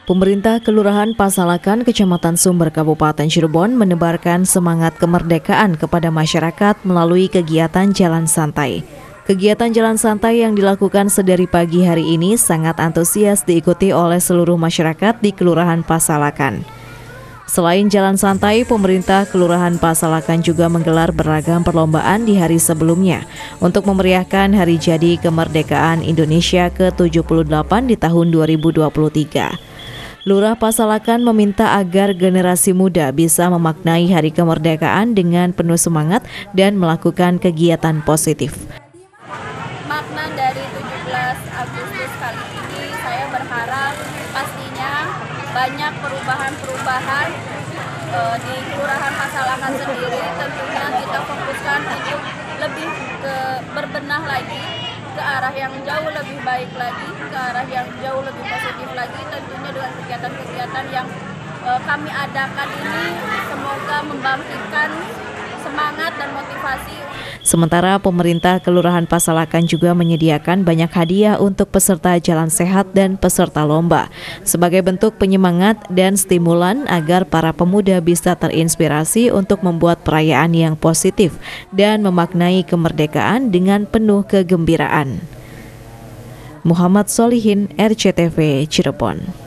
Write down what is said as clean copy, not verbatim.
Pemerintah Kelurahan Pasalakan, Kecamatan Sumber, Kabupaten Cirebon menebarkan semangat kemerdekaan kepada masyarakat melalui kegiatan Jalan Santai. Kegiatan Jalan Santai yang dilakukan sedari pagi hari ini sangat antusias diikuti oleh seluruh masyarakat di Kelurahan Pasalakan. Selain Jalan Santai, pemerintah Kelurahan Pasalakan juga menggelar beragam perlombaan di hari sebelumnya untuk memeriahkan Hari Jadi Kemerdekaan Indonesia ke-78 di tahun 2023. Lurah Pasalakan meminta agar generasi muda bisa memaknai Hari Kemerdekaan dengan penuh semangat dan melakukan kegiatan positif. Makna dari 17 Agustus kali ini, saya berharap pastinya banyak perubahan-perubahan di Kelurahan Pasalakan sendiri. Tentunya kita fokuskan untuk lebih berbenah lagi ke arah yang jauh lebih baik lagi, ke arah yang jauh lebih positif lagi, tentunya dengan kegiatan-kegiatan yang kami adakan ini semoga membangkitkan semangat dan motivasi. Sementara pemerintah Kelurahan Pasalakan juga menyediakan banyak hadiah untuk peserta jalan sehat dan peserta lomba sebagai bentuk penyemangat dan stimulan agar para pemuda bisa terinspirasi untuk membuat perayaan yang positif dan memaknai kemerdekaan dengan penuh kegembiraan. Muhammad Solihin, RCTV, Cirebon.